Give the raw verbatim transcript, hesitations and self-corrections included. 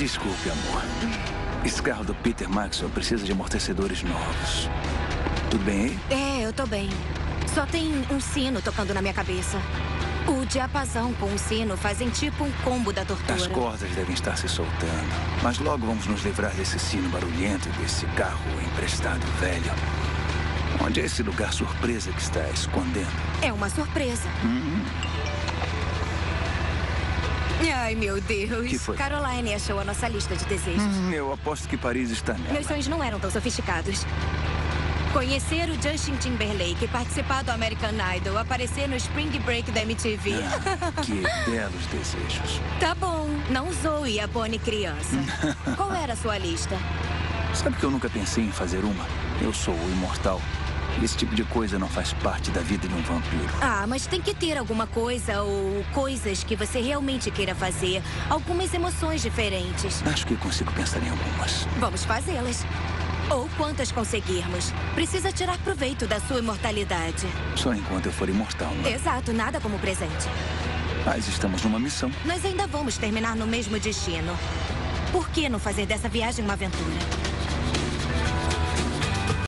Desculpe, amor. Esse carro do Peter Maxwell precisa de amortecedores novos. Tudo bem aí? É, eu tô bem. Só tem um sino tocando na minha cabeça. O diapasão com o sino fazem tipo um combo da tortura. As cordas devem estar se soltando. Mas logo vamos nos livrar desse sino barulhento e desse carro emprestado velho. Onde é esse lugar surpresa que está escondendo? É uma surpresa. Hum. Ai, meu Deus. Que foi? Caroline achou a nossa lista de desejos. Hum, eu aposto que Paris está nela. Meus sonhos não eram tão sofisticados. Conhecer o Justin Timberlake, participar do American Idol, aparecer no Spring Break da M T V. Ah, que belos desejos. Tá bom, não zoe a Bonnie criança. Qual era a sua lista? Sabe que eu nunca pensei em fazer uma? Eu sou o imortal. Esse tipo de coisa não faz parte da vida de um vampiro. Ah, mas tem que ter alguma coisa ou coisas que você realmente queira fazer. Algumas emoções diferentes. Acho que consigo pensar em algumas. Vamos fazê-las. Ou quantas conseguirmos. Precisa tirar proveito da sua imortalidade. Só enquanto eu for imortal, não é? Exato, nada como presente. Mas estamos numa missão. Nós ainda vamos terminar no mesmo destino. Por que não fazer dessa viagem uma aventura?